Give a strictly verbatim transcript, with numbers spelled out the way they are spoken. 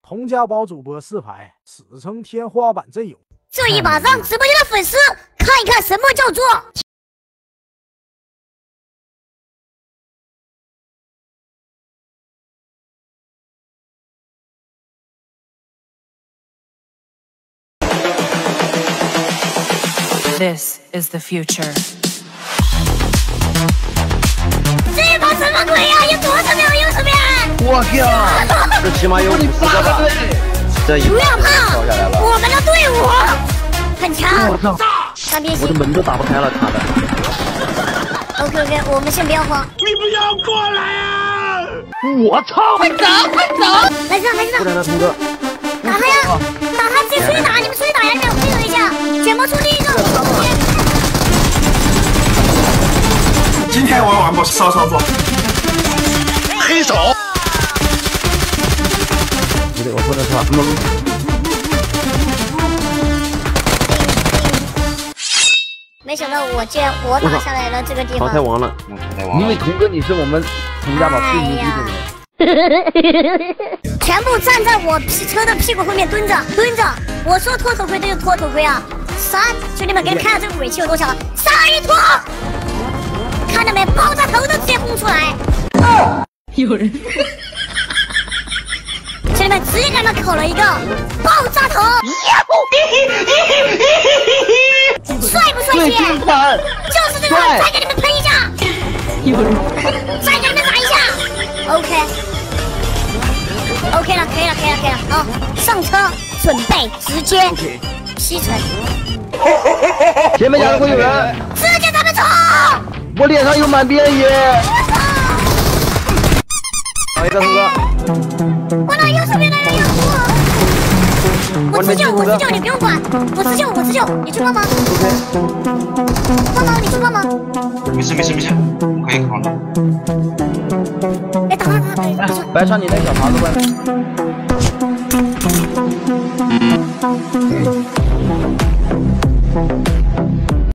洪家宝主播四排，史称天花板阵容。 这一把让直播间的粉丝看一看什么叫做。 This is the future. 这把什么鬼呀、啊？有多少秒？有什么呀？ 我靠！这起码有五十个吧？这一不要怕，我们的队伍很强。 我操！ 干别我的门都打不开了，卡的。 OK OK， 我们先不要慌。 你不要过来啊！我操！ 快走，快走！来上，来上！ 过来了，通哥。 打他呀！打他！直接出去打！你们出去打呀！你们配合一下，卷毛出第一个。 今天玩完不骚操作，黑手。 不对，我不能说。 没想到我竟然我打下来了这个地方。 淘汰王了，因为童哥你是我们洪家堡最牛逼的人。 全部站在我屁车的屁股后面蹲着蹲着，我说脱头盔这就脱头盔啊！三，兄弟们给你们看下这个尾气有多强，三二一脱！ 看到没？爆炸头都直接轰出来！ 有人， 兄弟们直接给他们烤了一个爆炸头！帅不帅气？就是这个，再给你们喷一下！ 有人， 再给你们打一下 ！OK，OK、OK 了，可以了，可以了，可以了！好，上车，准备直接劈城。 前面两个会有人， 直接咱们冲！ 我脸上有满边血！好一个通哥！ 我那右手边的人有我！我自救，我自救，你不用管！我自救，我自救，你去帮忙！帮忙，你去帮忙！ 没事没事没事，可以扛的。 哎，打他打他！ 白上你那小耙子吧。